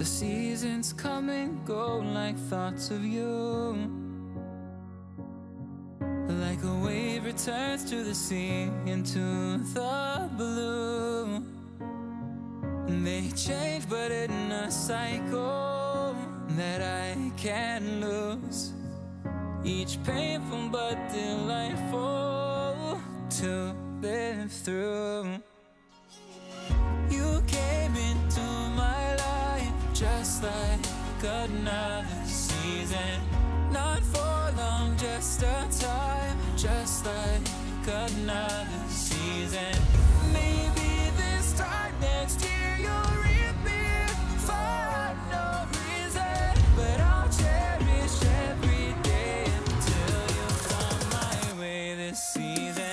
The seasons come and go like thoughts of you. Like a wave returns to the sea, into the blue. They change but in a cycle that I can't lose. Each painful but delightful to live through. You came into my life just like another season. Not for long, just a time, just like another season. Maybe this time next year you'll reappear for no reason, but I'll cherish every day until you come my way this season.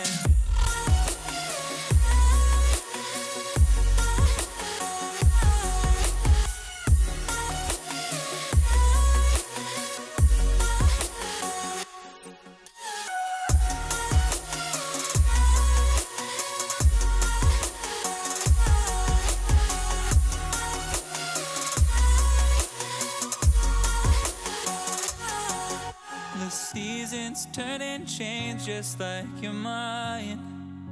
The seasons turn and change just like your mind.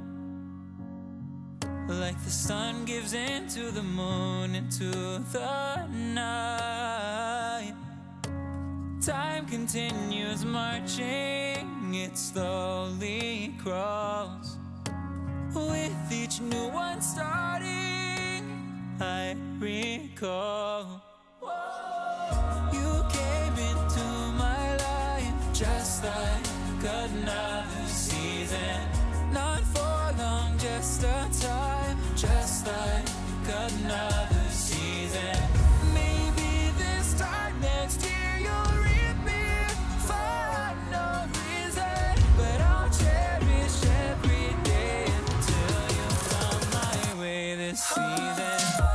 Like the sun gives into the moon, into the night. Time continues marching, it slowly crawls. With each new one starting, I recall. You came into my life just like another season. Not for long, just a time, just like another season. Maybe this time next year you'll reappear for no reason, but I'll cherish every day until you come my way this season.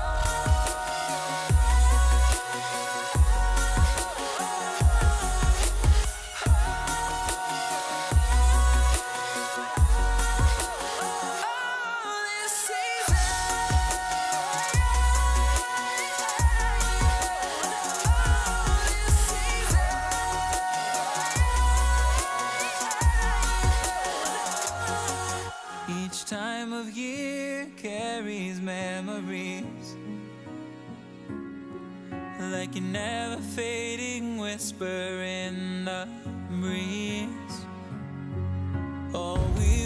Each time of year carries memories, like a never fading whisper in the breeze. Oh, we